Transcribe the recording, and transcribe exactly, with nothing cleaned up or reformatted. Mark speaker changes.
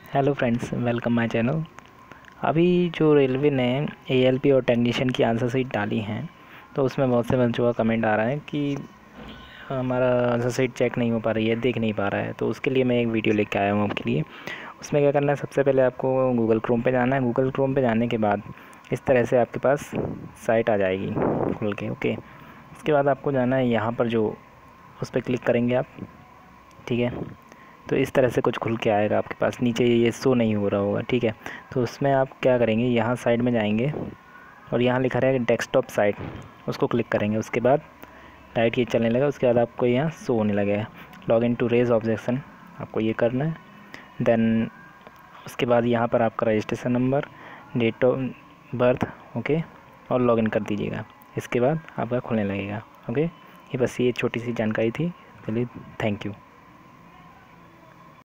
Speaker 1: Hello friends, welcome my channel. अभी जो railway ने एएलपी और टेक्नीशियन की आंसर शीट डाली हैं, तो उसमें बहुत से बच्चों का कमेंट आ रहा है कि हमारा आंसर शीट चेक नहीं हो पा रही है, देख नहीं पा रहा है। तो उसके लिए मैं एक वीडियो लेके आया हूँ आपके लिए। उसमें क्या करना है, सबसे पहले आपको गूगल क्रोम पे जाना है। गूगल क्रोम पे जाने के बाद इस तरह से आपके पास साइट आ जाएगी खुल के। ओके, उसके बाद आपको जाना है यहाँ पर, जो उस पर क्लिक करेंगे आप, ठीक है। तो इस तरह से कुछ खुल के आएगा आपके पास। नीचे ये शो नहीं हो रहा होगा, ठीक है। तो उसमें आप क्या करेंगे, यहाँ साइड में जाएंगे और यहाँ लिखा रहेगा डेस्कटॉप साइट, उसको क्लिक करेंगे। उसके बाद लाइट ये चलने लगा। उसके बाद आपको यहाँ शो होने लगेगा log in to raise objection, आपको ये करना है। देन उसके बाद यहाँ पर आपका registration number, date of birth, okay, और लॉगिन कर दीजिएगा। इसके बाद आपका खुलने लगेगा। ओके, ये बस ये छोटी सी जानकारी थी। चलिए, थैंक यू।